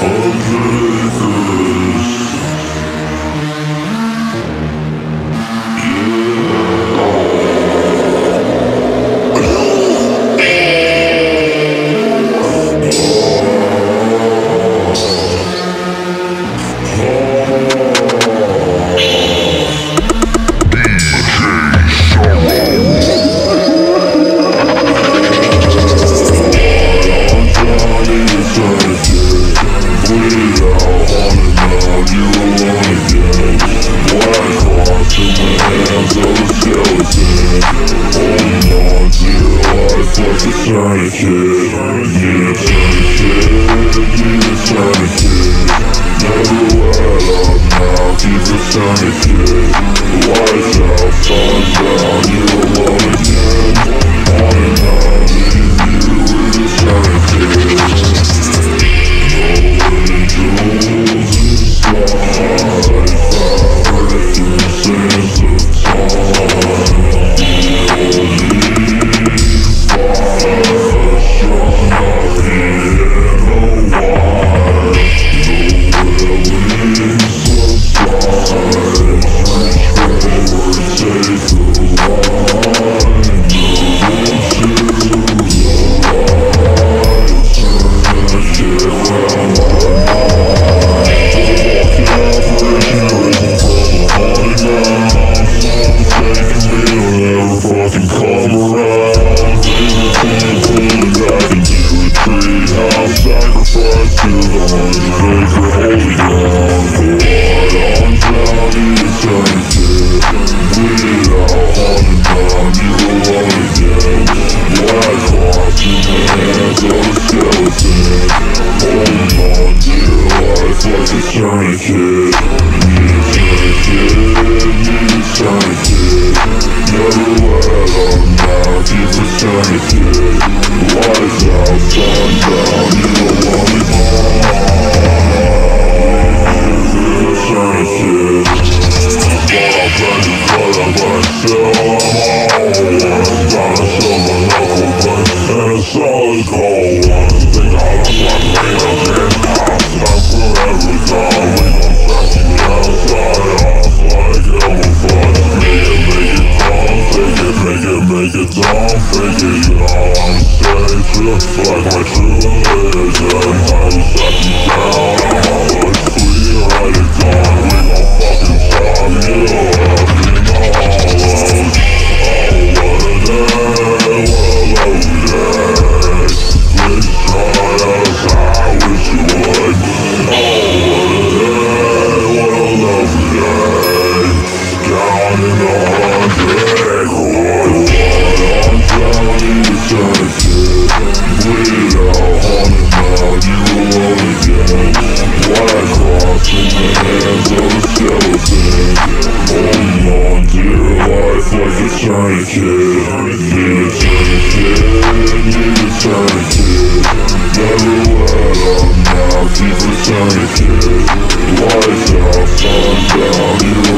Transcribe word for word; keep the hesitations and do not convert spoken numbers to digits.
Tourniquet, need a tourniquet, need a tourniquet. Never let up now, keep a tourniquet. Lights out, sun down, you alone again. On and on, leave you with a tourniquet. No angels inside, fabric sands of time. Tourniquet, need a tourniquet, need a tourniquet. Never let up now, keep a tourniquet. Lights out, sun down, you alone again. Need a tourniquet. But I'll bend you, but I'm but still I'm all one. Got a silver knuckle gun and a solid cold one. Think I look like Rain again. I'm forever gone. We gon' track you outside off like Elmo fun. Make it, make it dumb, fake it, make it, make it dumb, fake it. You know I'm stay true, like my true religion. I will set you down, I'ma look sweet, write it down. We gon' fucking stop you up in the hollows. Oh, what a day, what a lovely day. Please try us, I wish you would. Oh, what a lovely day. Down in the hundred, what on down, need a tourniquet. Bleed out, haunted now, you alone again. Black cross in the hands of a skeleton. Holding on to your life like a tourniquet. Need a tourniquet, need a tourniquet. Never let up now, keep a tourniquet. Lights out, sun down, you